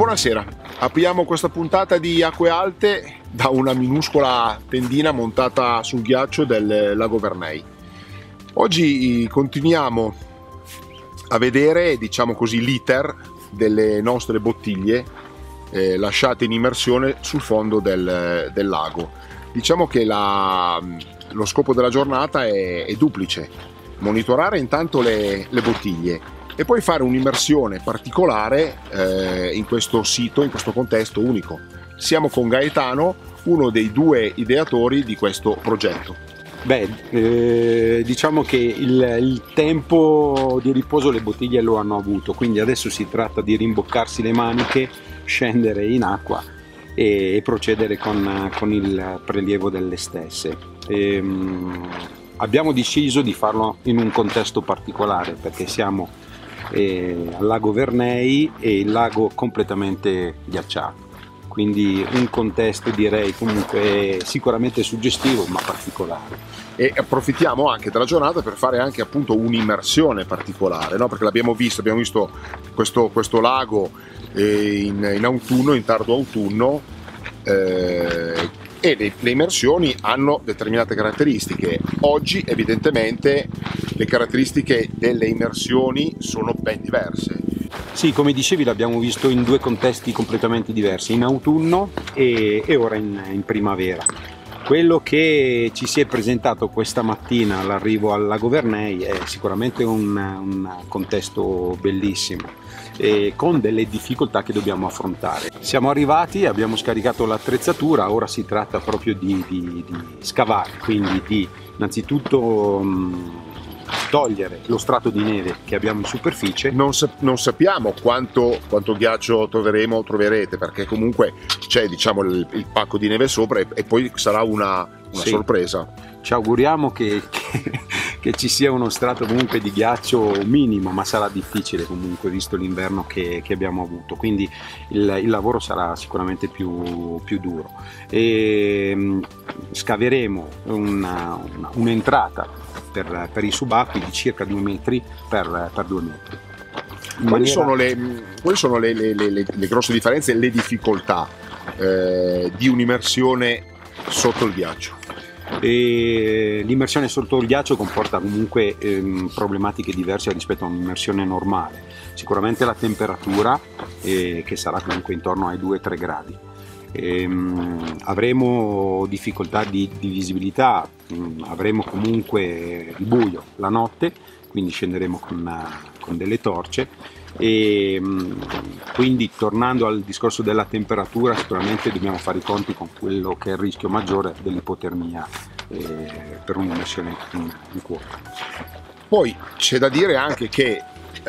Buonasera, apriamo questa puntata di Acque Alte da una minuscola tendina montata sul ghiaccio del lago Verney. Oggi continuiamo a vedere, diciamo così, l'iter delle nostre bottiglie lasciate in immersione sul fondo del lago. Diciamo che lo scopo della giornata è duplice: monitorare intanto le bottiglie e poi fare un'immersione particolare in questo sito, in questo contesto unico. Siamo con Gaetano, uno dei due ideatori di questo progetto. Diciamo che il tempo di riposo le bottiglie lo hanno avuto, quindi adesso si tratta di rimboccarsi le maniche, scendere in acqua e procedere con il prelievo delle stesse. Abbiamo deciso di farlo in un contesto particolare perché siamo al lago Verney e il lago completamente ghiacciato, quindi un contesto direi comunque sicuramente suggestivo ma particolare. E approfittiamo anche della giornata per fare anche appunto un'immersione particolare, no? Perché abbiamo visto questo lago in autunno, in tardo autunno, e le immersioni hanno determinate caratteristiche. Oggi evidentemente le caratteristiche delle immersioni sono ben diverse. Sì, come dicevi, l'abbiamo visto in due contesti completamente diversi, in autunno e ora in primavera. Quello che ci si è presentato questa mattina all'arrivo al lago Verney è sicuramente un contesto bellissimo e con delle difficoltà che dobbiamo affrontare. Siamo arrivati, abbiamo scaricato l'attrezzatura, ora si tratta proprio di scavare, quindi di innanzitutto togliere lo strato di neve che abbiamo in superficie. Non sappiamo quanto ghiaccio troverete, perché comunque c'è, diciamo, il pacco di neve sopra e poi sarà una sorpresa. Ci auguriamo che ci sia uno strato comunque di ghiaccio minimo, ma sarà difficile comunque visto l'inverno che abbiamo avuto, quindi il lavoro sarà sicuramente più duro. Scaveremo un'entrata per i subacquei di circa 2 metri per 2 metri. Quali sono le grosse differenze e le difficoltà di un'immersione sotto il ghiaccio? L'immersione sotto il ghiaccio comporta comunque problematiche diverse rispetto a un'immersione normale. Sicuramente la temperatura che sarà comunque intorno ai 2-3 gradi. Avremo difficoltà di visibilità, avremo comunque il buio la notte, quindi scenderemo con delle torce e quindi, tornando al discorso della temperatura, sicuramente dobbiamo fare i conti con quello che è il rischio maggiore dell'ipotermia per un'immersione in quota. Poi c'è da dire anche che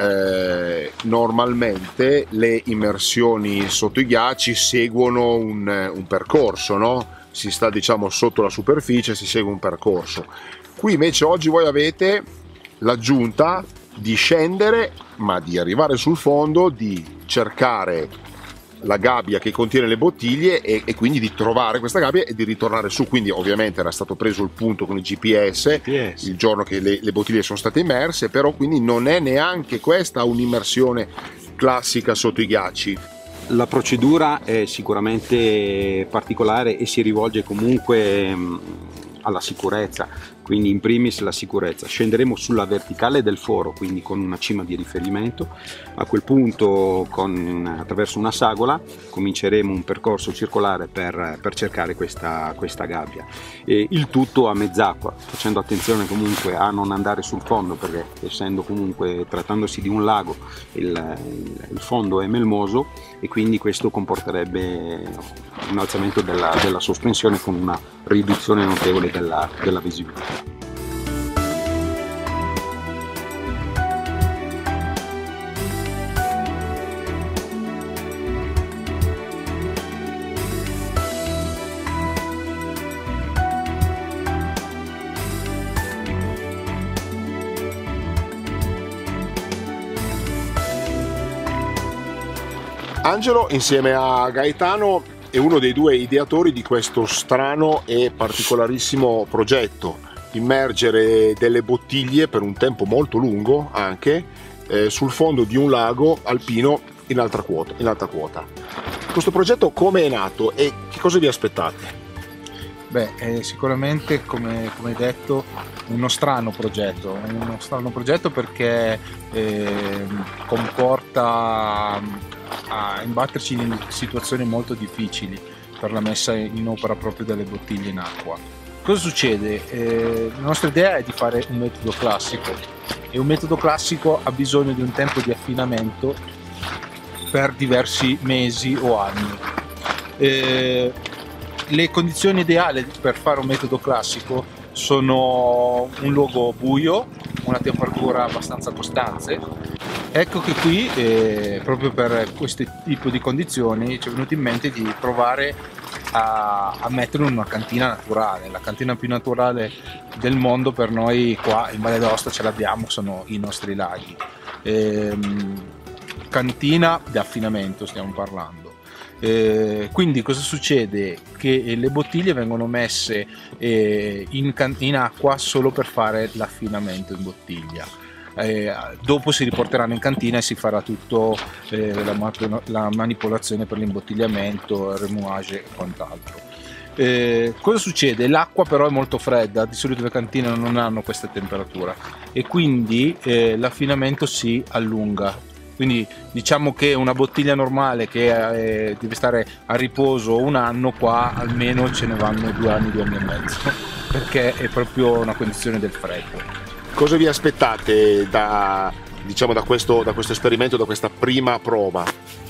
normalmente le immersioni sotto i ghiacci seguono un percorso, no? Si sta, diciamo, sotto la superficie, si segue un percorso. Qui invece oggi voi avete l'aggiunta di scendere, ma di arrivare sul fondo, di cercare la gabbia che contiene le bottiglie e quindi di trovare questa gabbia e di ritornare su. Quindi ovviamente era stato preso il punto con il GPS il giorno che le bottiglie sono state immerse, però quindi non è neanche questa un'immersione classica sotto i ghiacci. La procedura è sicuramente particolare e si rivolge comunque alla sicurezza, quindi in primis la sicurezza. Scenderemo sulla verticale del foro, quindi con una cima di riferimento. A quel punto, attraverso una sagola, cominceremo un percorso circolare per cercare questa gabbia. Il tutto a mezz'acqua, facendo attenzione comunque a non andare sul fondo, perché essendo comunque, trattandosi di un lago, il fondo è melmoso e quindi questo comporterebbe un alzamento della sospensione con una riduzione notevole della visibilità. Angelo, insieme a Gaetano, è uno dei due ideatori di questo strano e particolarissimo progetto: immergere delle bottiglie per un tempo molto lungo anche sul fondo di un lago alpino in alta quota. Questo progetto come è nato e che cosa vi aspettate? Sicuramente come hai detto uno strano progetto perché comporta a imbatterci in situazioni molto difficili per la messa in opera proprio delle bottiglie in acqua. Cosa succede? La nostra idea è di fare un metodo classico e un metodo classico ha bisogno di un tempo di affinamento per diversi mesi o anni. Le condizioni ideali per fare un metodo classico sono un luogo buio, una temperatura abbastanza costante. Ecco che qui, proprio per questo tipo di condizioni, ci è venuto in mente di provare a metterlo in una cantina naturale. La cantina più naturale del mondo per noi qua in Valle d'Aosta ce l'abbiamo, sono i nostri laghi. Cantina di affinamento stiamo parlando. Quindi cosa succede? Che le bottiglie vengono messe in acqua solo per fare l'affinamento in bottiglia. Dopo si riporteranno in cantina e si farà tutto la manipolazione per l'imbottigliamento, il remuage e quant'altro. Cosa succede? L'acqua però è molto fredda, di solito le cantine non hanno questa temperatura e quindi l'affinamento si allunga. Quindi diciamo che una bottiglia normale che deve stare a riposo un anno, qua almeno ce ne vanno 2 anni e mezzo, perché è proprio una condizione del freddo. Cosa vi aspettate da questo esperimento, da questa prima prova?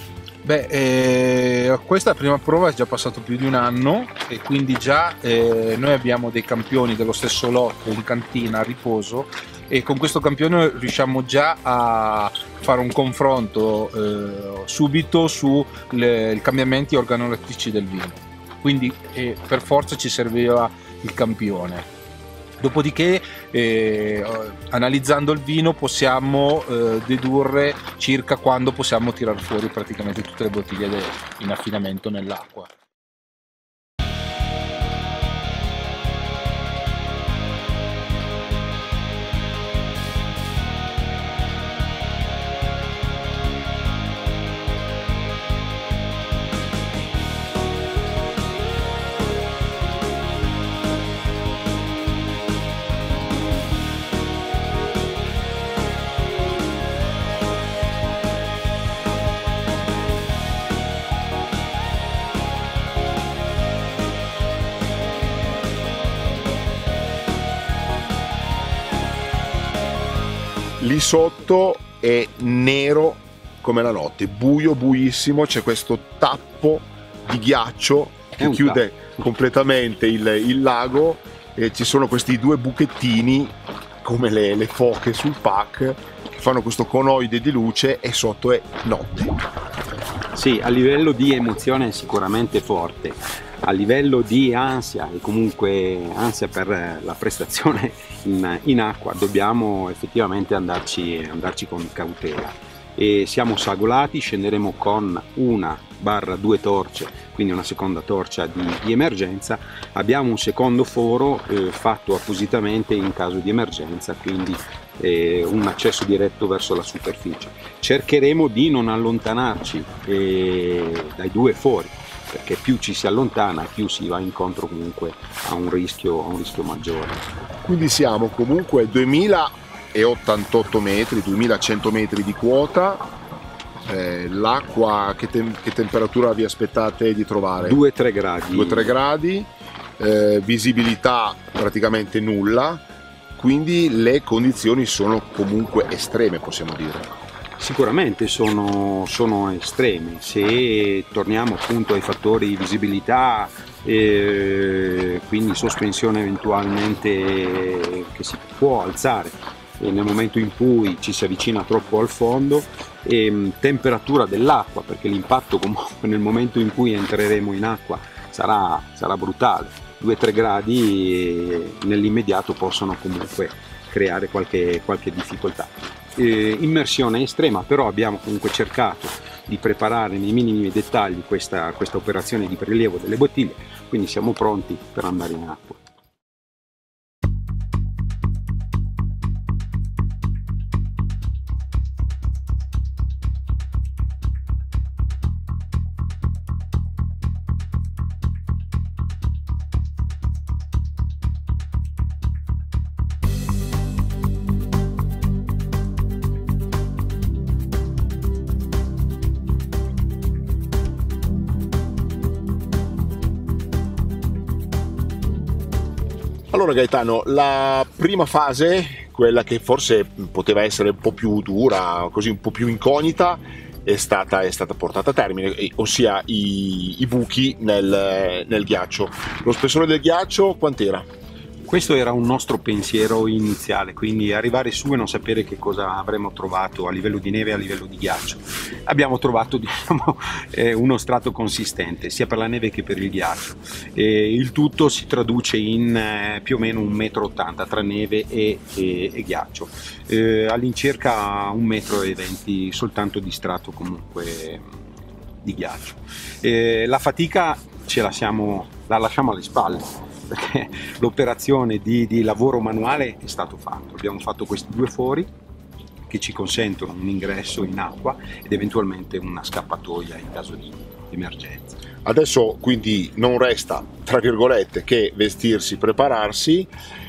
Questa prima prova è già passato più di un anno e quindi già noi abbiamo dei campioni dello stesso lotto in cantina a riposo e con questo campione riusciamo già a fare un confronto subito sui cambiamenti organolettici del vino, quindi per forza ci serviva il campione. Dopodiché analizzando il vino possiamo dedurre circa quando possiamo tirar fuori praticamente tutte le bottiglie in affinamento nell'acqua. Lì sotto è nero come la notte, buissimo, c'è questo tappo di ghiaccio che chiude completamente il lago e ci sono questi 2 buchettini come le foche sul pack che fanno questo conoide di luce e sotto è notte. Sì, a livello di emozione è sicuramente forte, a livello di ansia e comunque ansia per la prestazione in acqua dobbiamo effettivamente andarci con cautela e siamo sagolati, scenderemo con 1/2 torce, quindi una seconda torcia di emergenza. Abbiamo un secondo foro fatto appositamente in caso di emergenza, quindi un accesso diretto verso la superficie. Cercheremo di non allontanarci dai 2 fori, perché più ci si allontana più si va incontro comunque a un rischio maggiore. Quindi siamo comunque 2088 metri, 2100 metri di quota. L'acqua che temperatura vi aspettate di trovare? 2-3 gradi. 2-3 gradi, visibilità praticamente nulla, quindi le condizioni sono comunque estreme, possiamo dire. Sicuramente sono estreme. Se torniamo appunto ai fattori di visibilità, quindi sospensione eventualmente che si può alzare nel momento in cui ci si avvicina troppo al fondo, temperatura dell'acqua, perché l'impatto comunque nel momento in cui entreremo in acqua sarà brutale. 2-3 gradi nell'immediato possono comunque creare qualche difficoltà. Immersione estrema, però abbiamo comunque cercato di preparare nei minimi dettagli questa operazione di prelievo delle bottiglie, quindi siamo pronti per andare in acqua. Allora Gaetano, la prima fase, quella che forse poteva essere un po' più dura, così un po' più incognita, è stata portata a termine, ossia i buchi nel ghiaccio. Lo spessore del ghiaccio quant'era? Questo era un nostro pensiero iniziale, quindi arrivare su e non sapere che cosa avremmo trovato a livello di neve e a livello di ghiaccio. Abbiamo trovato, diciamo, uno strato consistente sia per la neve che per il ghiaccio. Il tutto si traduce in più o meno 1,80 m tra neve e ghiaccio, all'incirca 1,20 m soltanto di strato comunque di ghiaccio. La fatica la lasciamo alle spalle, perché l'operazione di lavoro manuale è stato fatto. Abbiamo fatto questi 2 fori che ci consentono un ingresso in acqua ed eventualmente una scappatoia in caso di emergenza. Adesso quindi non resta, tra virgolette, che vestirsi, prepararsi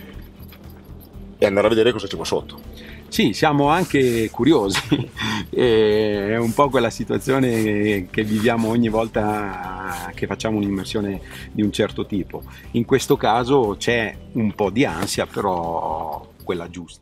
e andare a vedere cosa c'è qua sotto. Sì, siamo anche curiosi, è un po' quella situazione che viviamo ogni volta che facciamo un'immersione di un certo tipo. In questo caso c'è un po' di ansia, però quella giusta.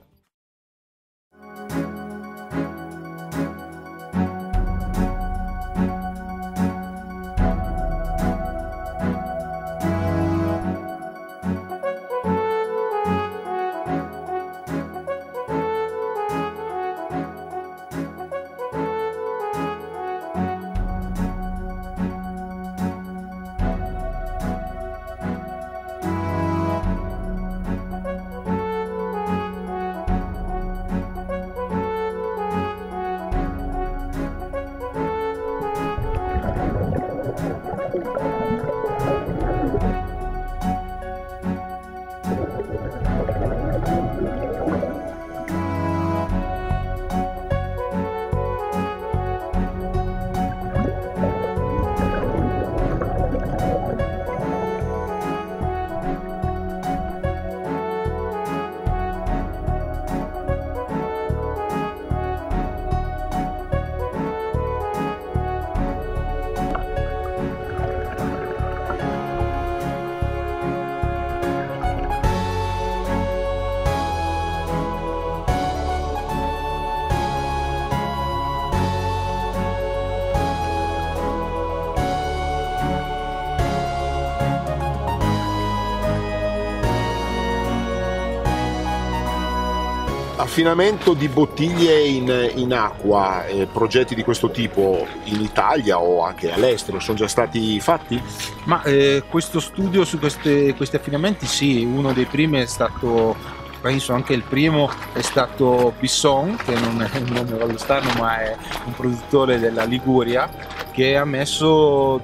Affinamento di bottiglie in acqua, progetti di questo tipo in Italia o anche all'estero sono già stati fatti? Ma questo studio su questi affinamenti, sì, uno dei primi è stato, penso anche il primo, è stato Bisson, che non è un nome valdostano ma è un produttore della Liguria, che ha messo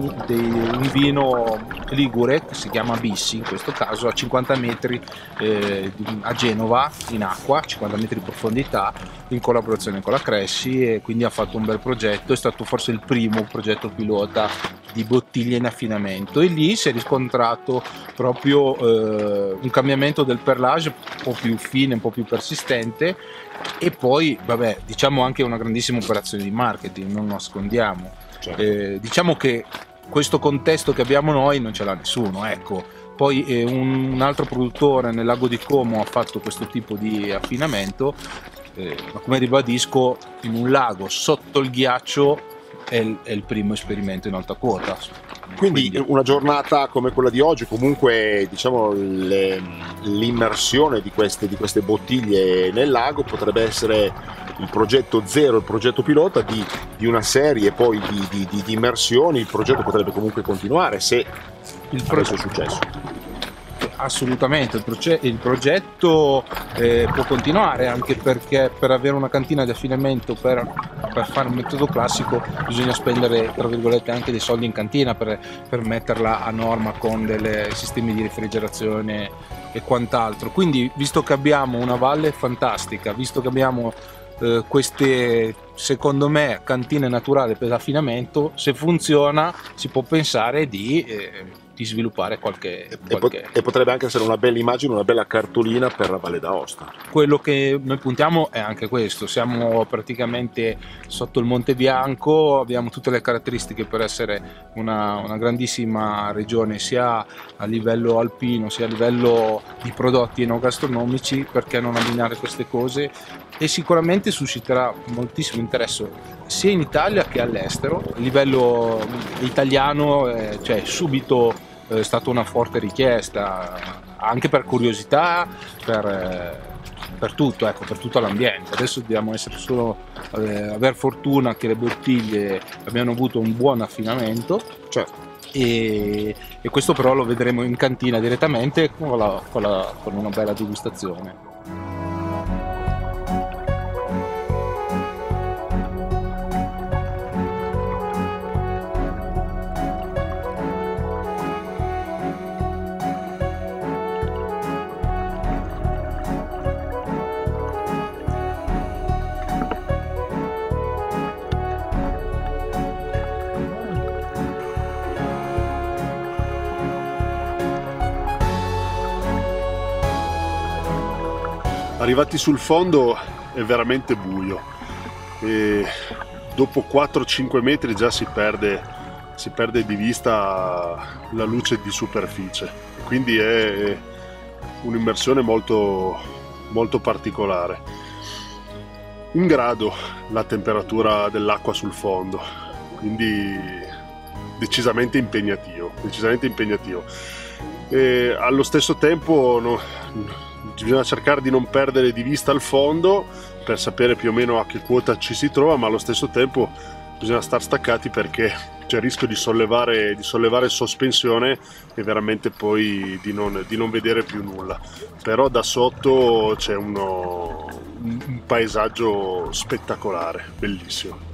un vino ligure che si chiama Bissi, in questo caso a 50 metri a Genova in acqua, 50 metri di profondità, in collaborazione con la Cresci, e quindi ha fatto un bel progetto. È stato forse il primo progetto pilota di bottiglie in affinamento, e lì si è riscontrato proprio un cambiamento del perlage un po' più fine, un po' più persistente, e poi vabbè, diciamo anche una grandissima operazione di marketing, non nascondiamo. Certo. Diciamo che questo contesto che abbiamo noi non ce l'ha nessuno, ecco. Poi un altro produttore nel lago di Como ha fatto questo tipo di affinamento, ma come ribadisco, in un lago sotto il ghiaccio è il primo esperimento in alta quota. Quindi una giornata come quella di oggi, comunque diciamo l'immersione di queste bottiglie nel lago potrebbe essere il progetto zero, il progetto pilota di una serie poi di immersioni. Il progetto potrebbe comunque continuare se questo è successo. Assolutamente, il progetto può continuare, anche perché per avere una cantina di affinamento per fare un metodo classico bisogna spendere, tra virgolette, anche dei soldi in cantina per metterla a norma con dei sistemi di refrigerazione e quant'altro. Quindi, visto che abbiamo una valle fantastica, visto che abbiamo queste, secondo me, cantine naturali per l'affinamento, se funziona si può pensare di di sviluppare qualche... E potrebbe anche essere una bella immagine, una bella cartolina per la Valle d'Aosta. Quello che noi puntiamo è anche questo, siamo praticamente sotto il Monte Bianco, abbiamo tutte le caratteristiche per essere una grandissima regione sia a livello alpino sia a livello di prodotti enogastronomici, perché non abbinare queste cose, e sicuramente susciterà moltissimo interesse sia in Italia che all'estero. A livello italiano cioè subito è stata una forte richiesta, anche per curiosità, per tutto, ecco, per tutto l'ambiente. Adesso dobbiamo essere solo aver fortuna che le bottiglie abbiano avuto un buon affinamento, e questo però lo vedremo in cantina direttamente con una bella degustazione. Arrivati sul fondo è veramente buio e dopo 4-5 metri già si perde di vista la luce di superficie, quindi è un'immersione molto, molto particolare. 1 grado la temperatura dell'acqua sul fondo, quindi decisamente impegnativo. E allo stesso tempo bisogna cercare di non perdere di vista il fondo per sapere più o meno a che quota ci si trova, ma allo stesso tempo bisogna stare staccati perché c'è il rischio di sollevare sospensione e veramente poi di non vedere più nulla. Però da sotto c'è un paesaggio spettacolare, bellissimo.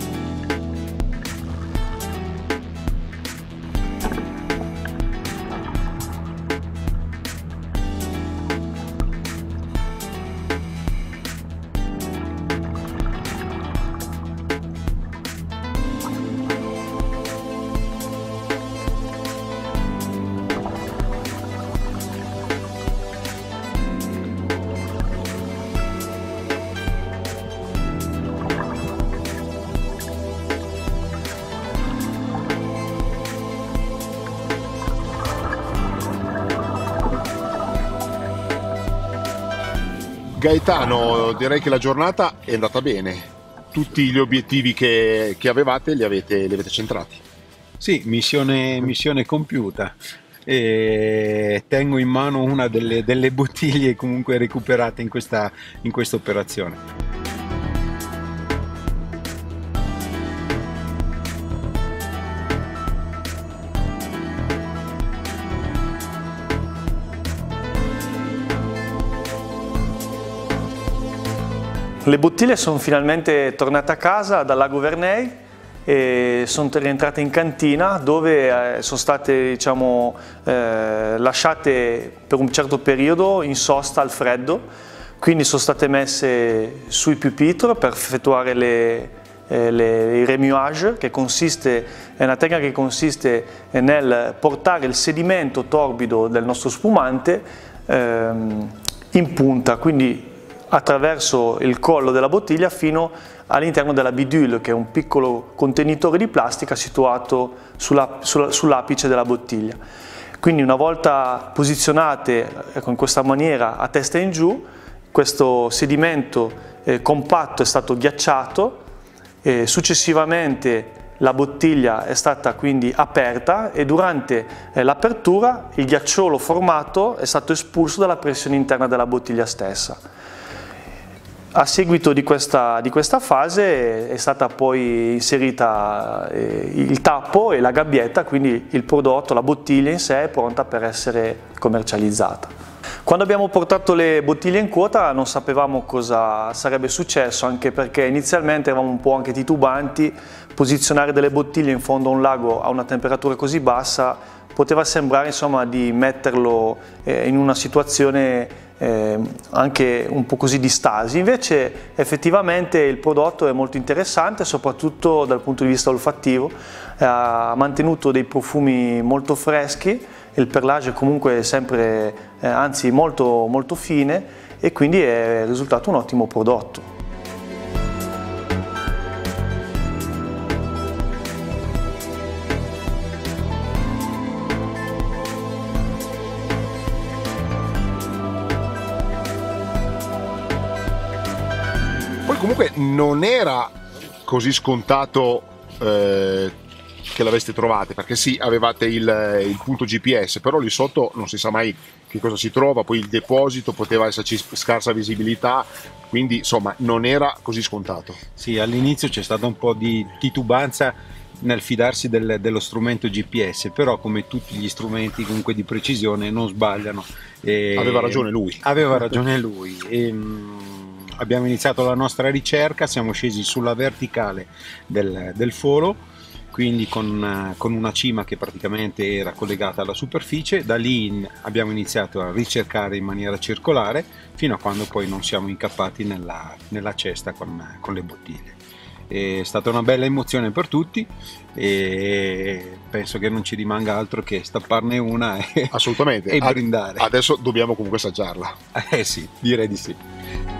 Gaetano, direi che la giornata è andata bene. Tutti gli obiettivi che avevate li avete centrati. Sì, missione compiuta. E tengo in mano una delle bottiglie comunque recuperate in questa operazione. Le bottiglie sono finalmente tornate a casa dal Lago Verney e sono rientrate in cantina, dove sono state, lasciate per un certo periodo in sosta al freddo. Quindi sono state messe sui pupitre per effettuare il remuage, è una tecnica che consiste nel portare il sedimento torbido del nostro spumante in punta, quindi attraverso il collo della bottiglia fino all'interno della bidule, che è un piccolo contenitore di plastica situato sull'apice della bottiglia. Quindi una volta posizionate in questa maniera a testa in giù, questo sedimento compatto è stato ghiacciato, e successivamente la bottiglia è stata quindi aperta e durante l'apertura il ghiacciolo formato è stato espulso dalla pressione interna della bottiglia stessa. A seguito di questa fase è stata poi inserita il tappo e la gabbietta, quindi il prodotto, la bottiglia in sé è pronta per essere commercializzata. Quando abbiamo portato le bottiglie in quota non sapevamo cosa sarebbe successo, anche perché inizialmente eravamo un po' anche titubanti. Posizionare delle bottiglie in fondo a un lago a una temperatura così bassa poteva sembrare di metterlo in una situazione anche un po' così di stasi. Invece effettivamente il prodotto è molto interessante, soprattutto dal punto di vista olfattivo, ha mantenuto dei profumi molto freschi, il perlage è comunque sempre, anzi molto, molto fine, e quindi è risultato un ottimo prodotto. Poi comunque non era così scontato che l'aveste trovate, perché sì, avevate il punto GPS, però lì sotto non si sa mai che cosa si trova, poi il deposito poteva esserci scarsa visibilità, quindi insomma non era così scontato. Sì, all'inizio c'è stata un po' di titubanza nel fidarsi dello strumento GPS, però come tutti gli strumenti comunque di precisione non sbagliano. Aveva ragione lui. Aveva ragione lui. Abbiamo iniziato la nostra ricerca, siamo scesi sulla verticale del foro, quindi con una cima che praticamente era collegata alla superficie. Da lì abbiamo iniziato a ricercare in maniera circolare fino a quando poi non siamo incappati nella cesta con le bottiglie. È stata una bella emozione per tutti e penso che non ci rimanga altro che stapparne una Assolutamente. e brindare. Adesso dobbiamo comunque assaggiarla. Sì, direi di sì.